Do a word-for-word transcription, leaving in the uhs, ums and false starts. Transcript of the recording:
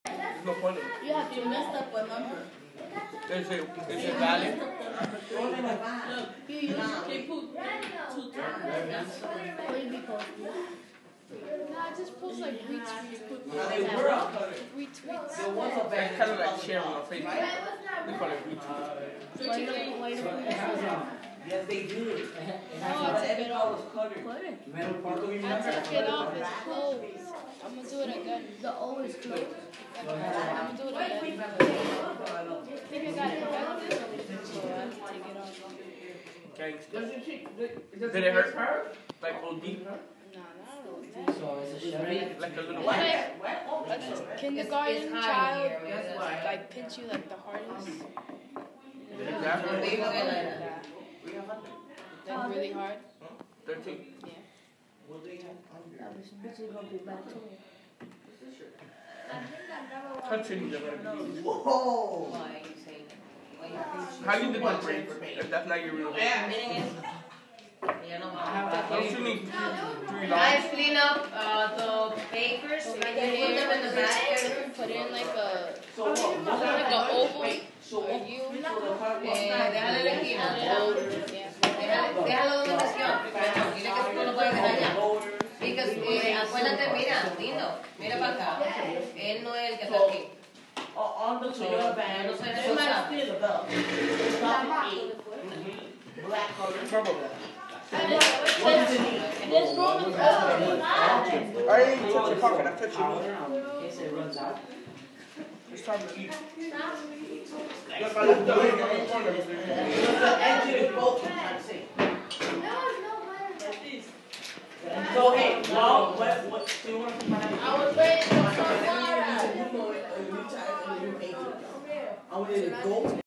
There's no point in it. Yeah, you messed up a number. Is it, is it valid? Look, you used they put two times. What did we post? Nah, just post like retweets. Retweets. It's kind of like sharing on Facebook. They call it retweet. Why don't why don't Yes, they do. Oh, I took it off. Put it. I took it off. It's closed. I'm gonna do it again. The O is closed. I'm gonna do it again. I think I got it infected, so I have to take it off. Gangsta. Did it hurt? Like O D? Nah, not O D. Like a little What bit? if a kindergarten child like pinch you like the hardest? Exactly. That. Then really hard? thirteen. Yeah. That was usually gonna be back to me. Touching the right. Whoa! How you did that brain? If that's not your real name. Don't you need three I lines? clean up uh, the papers and you put them in the bag. Put in like a So what? like a oval So or what? U. Eh, déjale la esquina. Yeah. Déjalo, déjalo donde presión. Dile que tú no lo puedes dejar allá. Because, eh, acuérdate, mira, Tino, mira para acá. Él no es el que está aquí. On the Toyota van, No sé it might nada. still the belt. Stop eight. Black color. Trouble. This room is open. I ain't touch your pocket, I touch your knee. In case it runs out. It's time to eat. Look, I left the leg on the corner. The engine is broken, I see. So hey, now what what do you want to find out? I was waiting for some water. I wanted to go.